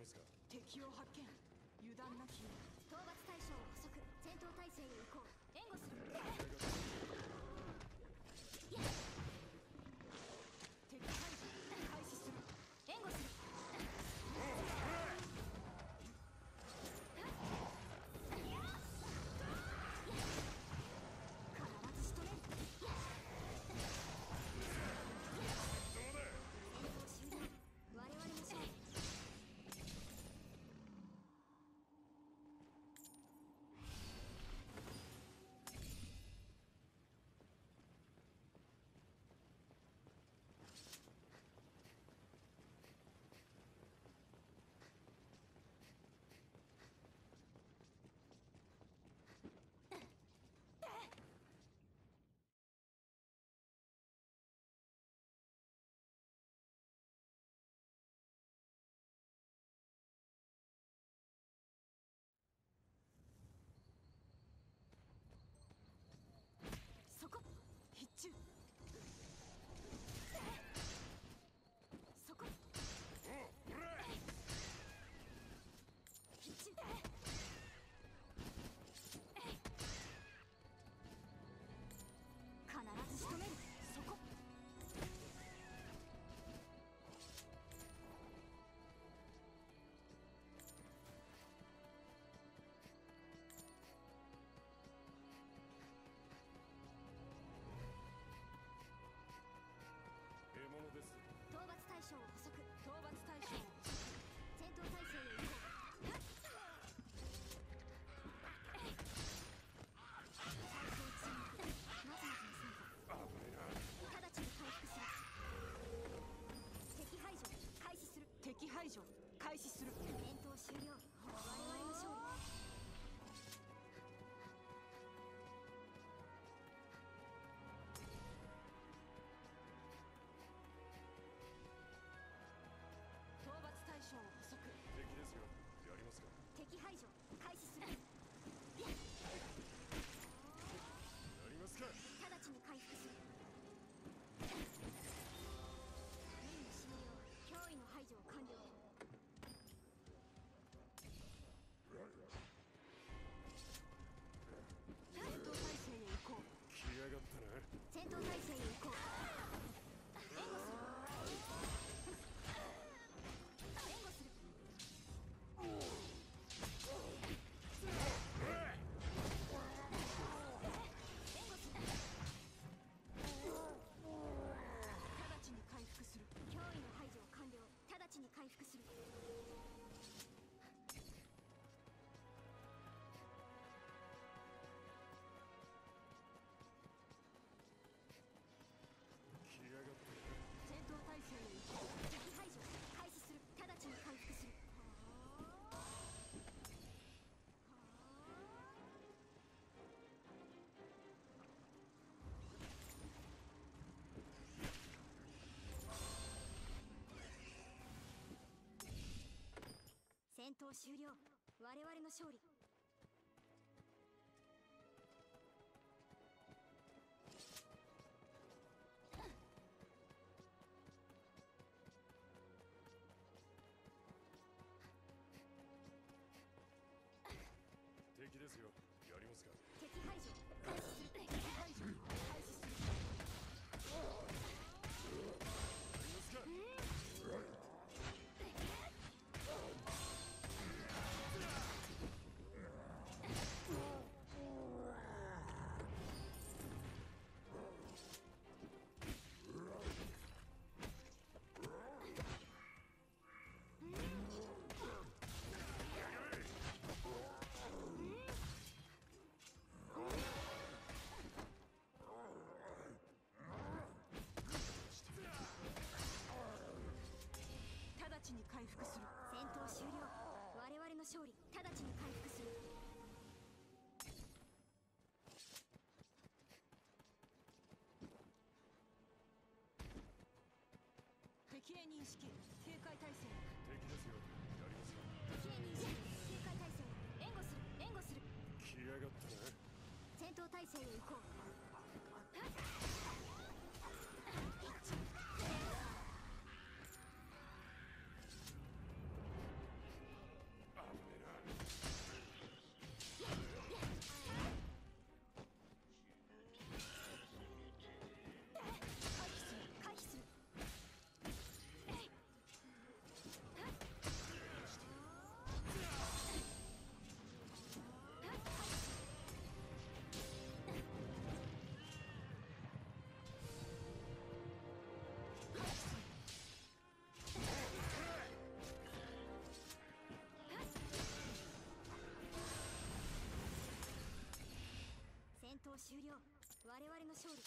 ますか。 敵を発見。油断なきよう。 討伐対象を捕捉。戦闘態勢へ移行。援護する。 敵排除開始する。 援護する。必ず仕留める。戦闘終了。我々の勝利。 そこ必中。そこ必中。必ず仕留める。そこ獲物です。 討伐対象を捕捉。 討伐対象を戦闘態勢へ移行。最高チームまずまずの戦果。直ちに回復する。敵排除開始する。 敵排除開始する。 戦闘終了。我々の勝利。 討伐対象を捕捉。 敵ですよ。やりますか。 敵排除開始する。 やりますか。 直ちに回復する。任務終了。脅威の排除完了。 戦闘態勢へ移行。 来やがったな。 戦闘態勢へ移行。援護する。援護する。援護する。 直ちに回復する。 脅威の排除完了。直ちに回復する。 来やがったな。 戦闘態勢へ移行。 敵排除開始する。直ちに回復する。戦闘終了。我々の勝利。 敵ですよ。やりますか。 敵排除開始する。 敵排除開始する。 やりますか。 直ちに回復する。 戦闘終了。我々の勝利。直ちに回復する。 敵へ認識。警戒態勢。 敵ですよ。やりますか。 敵へ認識。警戒態勢。援護する。援護する。 来やがったな。 戦闘態勢へ移行。 終了。我々の勝利。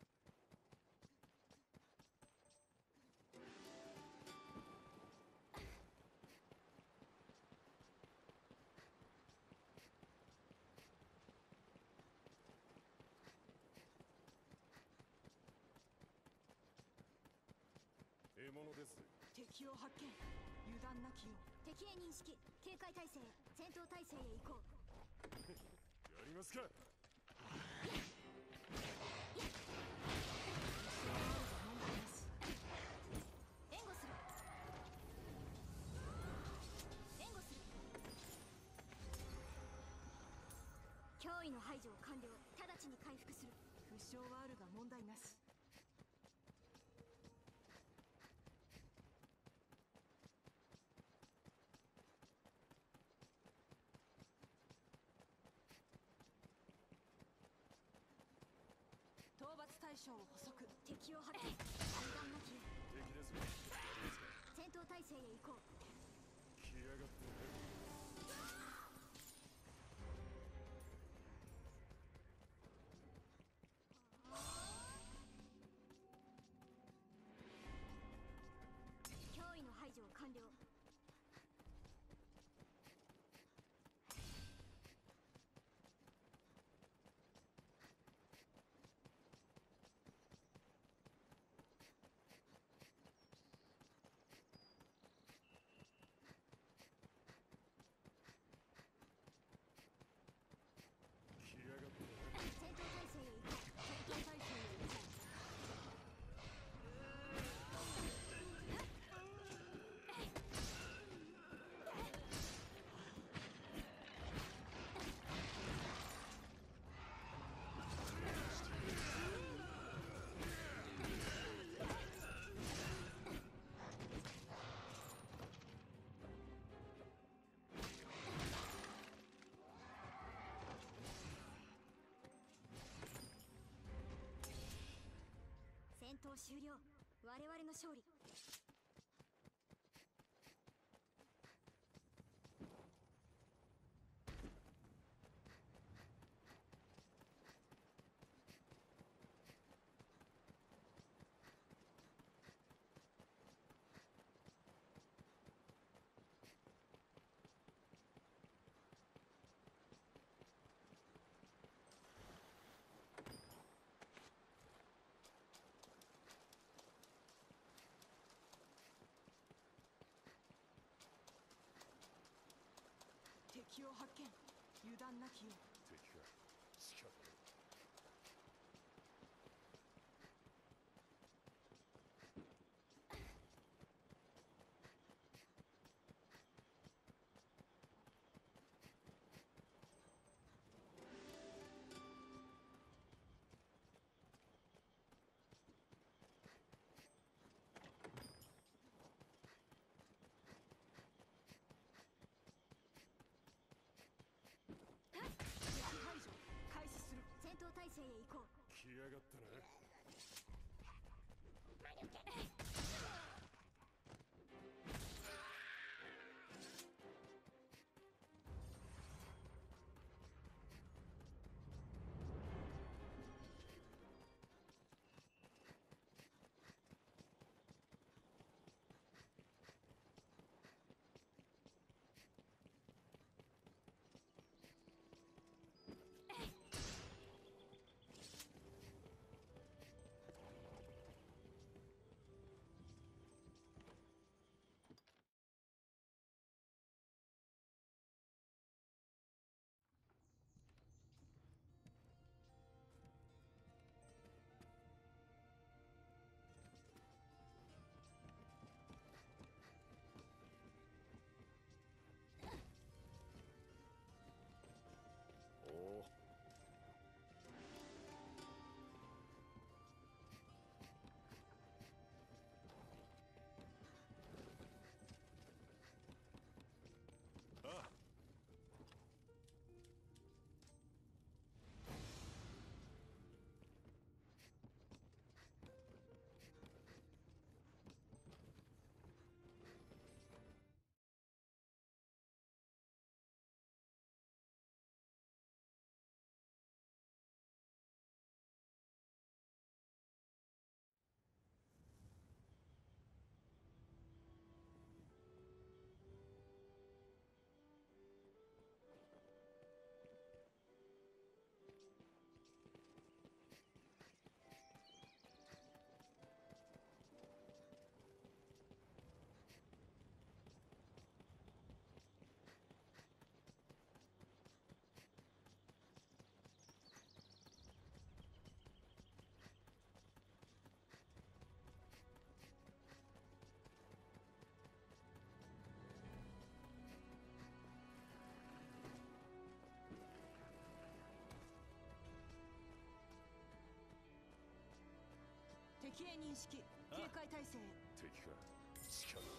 獲物です。 敵を発見。油断なきよう。 敵へ認識。警戒態勢へ。戦闘態勢へ移行。 やりますか。 援護する。援護する。脅威の排除を完了。直ちに回復する。 負傷はあるが問題なし。討伐対象を捕捉。 敵を発見。油断なきよう。 敵ですよ。やりますか。 戦闘態勢へ移行。 来やがってね。 脅威の排除を完了。 来やがってね。 戦闘態勢へ移行。 戦闘態勢へ移行。 戦闘終了。我々の勝利。 敵を発見。油断なきよう。 敵か。近くで。 敵排除。開始する。 戦闘態勢へ移行。 来やがったな。 敵へ認識警戒態勢へ。 敵か。力を